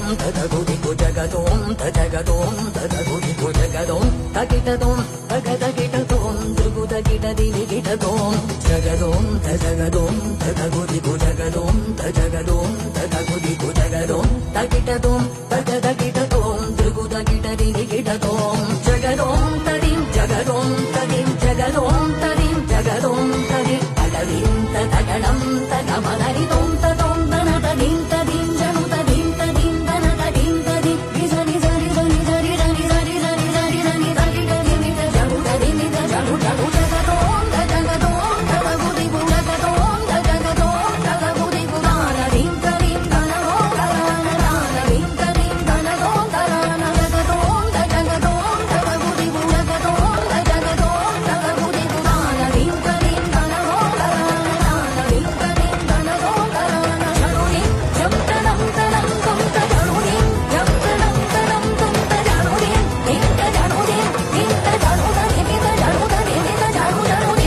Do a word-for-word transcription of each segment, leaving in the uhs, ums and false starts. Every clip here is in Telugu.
తదగుదిగు జగదోం తజగదోం తదగుదిగు జగదోం తకిటదోం తగదగిటదోం దృగుదగిటదిగిటదోం జగదోం తజగదోం తదగుదిగు జగదోం తజగదోం తదగుదిగు జగదోం తకిటదోం తగదగిటదోం దృగుదగిటదిగిటదోం జగదోం తదిం జగదోం తదిం జగదోం తదిం జగదోం తది అడవిం తగణం తగమనరిదోం తదోం తన తదిం తదిం జను తదిం తదిం తన తదిం తది విజని జరి జని జరి జని జరి జరి జరి జని జరి జరి నిత జను తది నిత జను జను జగదోం జగదోం తదగుదిగు జగదోం జగదోం తదగుదిగు దానదిం తదిం తనోం తరాన దానదిం తదిం తనోం తరాన జగదోం జగదోం తదగుదిగు జగదోం జగదోం తదగుదిగు దానదిం తదిం తనోం తరాన దానదిం తదిం తనోం తరాన జనుని జంతనం తనం కుంత జనుని జంతనం తనం కుంత జనుని ఇంత జనుని ఇంత జనుని ఇంత జనుని ఇంత జనుని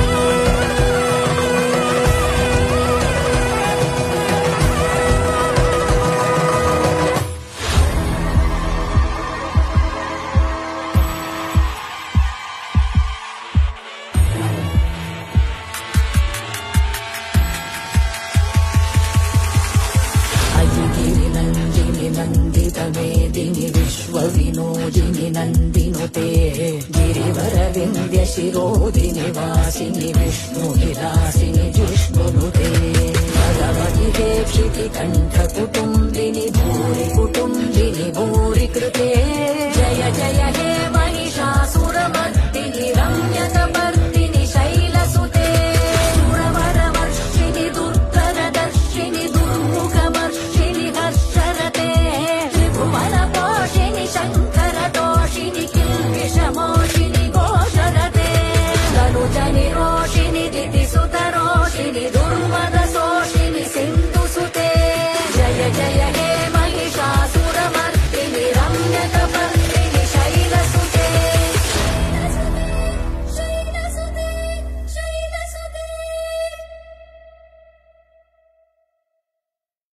అయ్యగిరి నందిని నందిత మేదిని విశ్వ వినోదిని నందినుతే గిరివర వింధ్య శిరోదిని వాసిని విష్ణు విలాసిని జిష్ణునుతే భగవతి దేక్షితి కంఠ కుటుంబిని భూరి కుటుంబిని భూ